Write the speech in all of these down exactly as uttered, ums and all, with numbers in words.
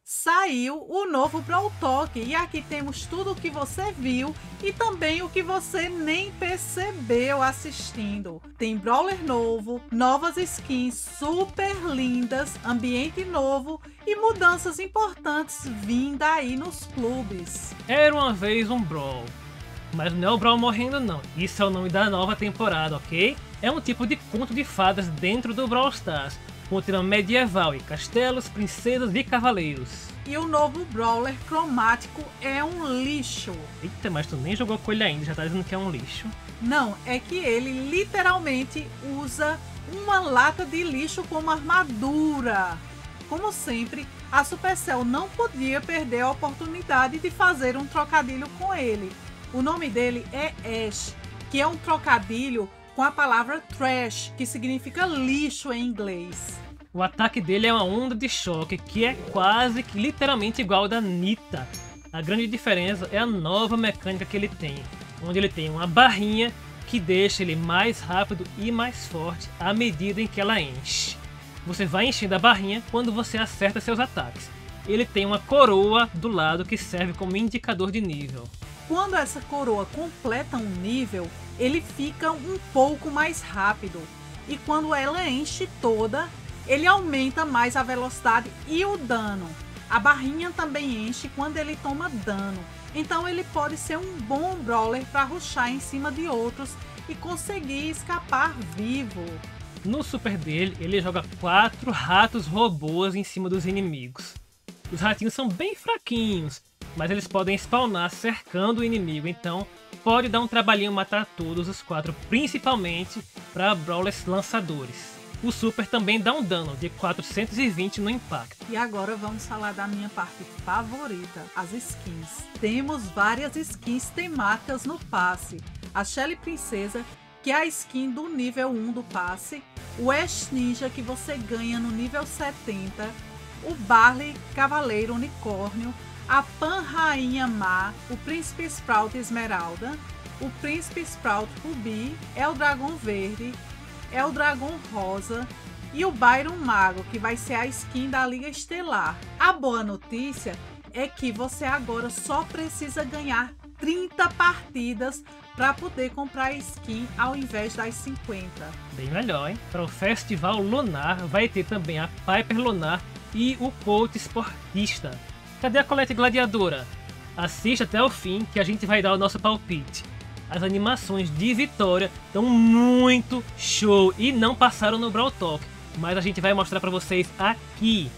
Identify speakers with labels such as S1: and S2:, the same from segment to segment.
S1: Saiu o novo Brawl Talk e aqui temos tudo o que você viu e também o que você nem percebeu assistindo. Tem brawler novo, novas skins super lindas, ambiente novo e mudanças importantes vindo aí nos clubes.
S2: Era uma vez um Brawl, mas não é o Brawl morrendo não, isso é o nome da nova temporada, ok? É um tipo de conto de fadas dentro do Brawl Stars, com tema medieval e castelos, princesas e cavaleiros.
S1: E o novo Brawler cromático é um lixo.
S2: Eita, mas tu nem jogou com ele ainda, já tá dizendo que é um lixo.
S1: Não, é que ele literalmente usa uma lata de lixo como armadura. Como sempre, a Supercell não podia perder a oportunidade de fazer um trocadilho com ele. O nome dele é Ash, que é um trocadilho com a palavra trash, que significa lixo em inglês.
S2: O ataque dele é uma onda de choque que é quase que literalmente igual ao da Nita. A grande diferença é a nova mecânica que ele tem, onde ele tem uma barrinha que deixa ele mais rápido e mais forte à medida em que ela enche. Você vai enchendo a barrinha quando você acerta seus ataques. Ele tem uma coroa do lado que serve como indicador de nível.
S1: Quando essa coroa completa um nível, ele fica um pouco mais rápido. E quando ela enche toda, ele aumenta mais a velocidade e o dano. A barrinha também enche quando ele toma dano. Então ele pode ser um bom brawler para rushar em cima de outros e conseguir escapar vivo.
S2: No super dele, ele joga quatro ratos robôs em cima dos inimigos. Os ratinhos são bem fraquinhos, mas eles podem spawnar cercando o inimigo, então pode dar um trabalhinho matar todos os quatro, principalmente para brawlers lançadores. O super também dá um dano de quatrocentos e vinte no impacto.
S1: E agora vamos falar da minha parte favorita, as skins. Temos várias skins temáticas no passe. A Shelly Princesa, que é a skin do nível um do passe. O Ash Ninja, que você ganha no nível setenta. O Barley Cavaleiro Unicórnio. A Pan Rainha Má. O Príncipe Sprout Esmeralda. O Príncipe Sprout Rubi. É o Dragão Verde. É o Dragão Rosa e o Byron Mago, que vai ser a skin da Liga Estelar. A boa notícia é que você agora só precisa ganhar trinta partidas para poder comprar a skin ao invés das cinquenta.
S2: Bem melhor, hein? Para o Festival Lunar vai ter também a Piper Lunar e o Colt Esportista. Cadê a Colette Gladiadora? Assista até o fim que a gente vai dar o nosso palpite. As animações de Vitória estão muito show e não passaram no Brawl Talk, mas a gente vai mostrar para vocês aqui.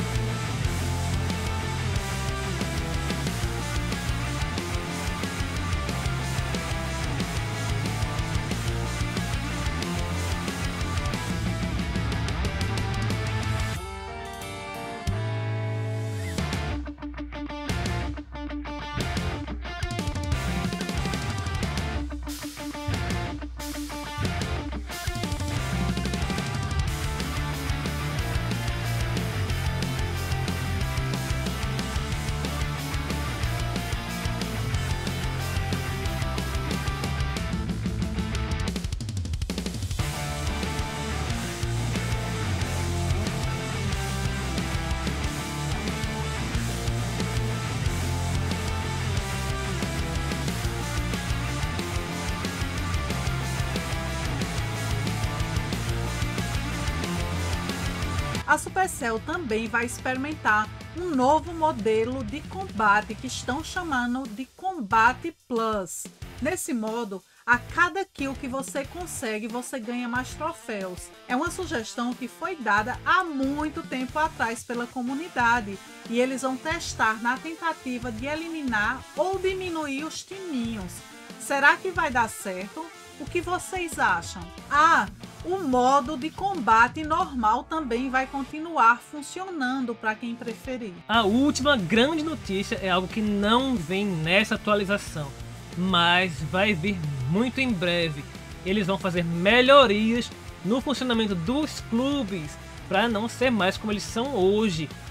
S1: A Supercell também vai experimentar um novo modelo de combate que estão chamando de Combate Plus. Nesse modo, a cada kill que você consegue, você ganha mais troféus. É uma sugestão que foi dada há muito tempo atrás pela comunidade e eles vão testar na tentativa de eliminar ou diminuir os timinhos. Será que vai dar certo? O que vocês acham? Ah, o modo de combate normal também vai continuar funcionando para quem preferir.
S2: A última grande notícia é algo que não vem nessa atualização, mas vai vir muito em breve. Eles vão fazer melhorias no funcionamento dos clubes para não ser mais como eles são hoje,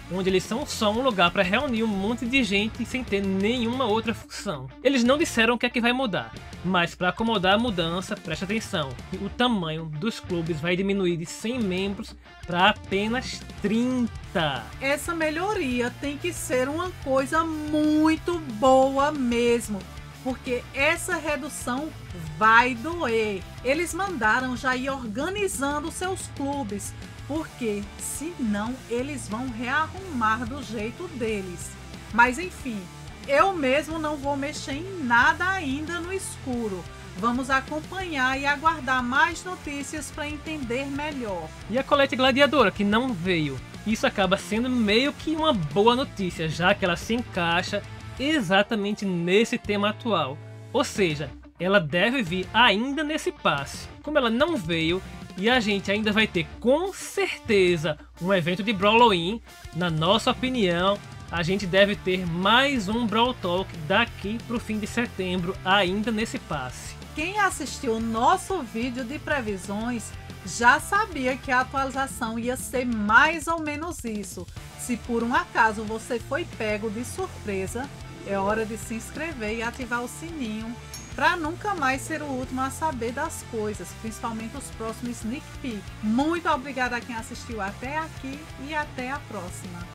S2: onde eles são só um lugar para reunir um monte de gente sem ter nenhuma outra função. Eles não disseram o que é que vai mudar, mas para acomodar a mudança, preste atenção, o tamanho dos clubes vai diminuir de cem membros para apenas trinta.
S1: Essa melhoria tem que ser uma coisa muito boa mesmo, porque essa redução vai doer. Eles mandaram já ir organizando seus clubes, porque senão eles vão rearrumar do jeito deles. Mas enfim, eu mesmo não vou mexer em nada ainda no escuro. Vamos acompanhar e aguardar mais notícias para entender melhor.
S2: E a colete gladiadora que não veio? Isso acaba sendo meio que uma boa notícia, já que ela se encaixa exatamente nesse tema atual. Ou seja, ela deve vir ainda nesse passe. Como ela não veio, e a gente ainda vai ter com certeza um evento de Brawloween, na nossa opinião, a gente deve ter mais um Brawl Talk daqui pro fim de setembro, ainda nesse passe.
S1: Quem assistiu o nosso vídeo de previsões já sabia que a atualização ia ser mais ou menos isso. Se por um acaso você foi pego de surpresa, é hora de se inscrever e ativar o sininho para nunca mais ser o último a saber das coisas, principalmente os próximos sneak peek. Muito obrigada a quem assistiu até aqui e até a próxima.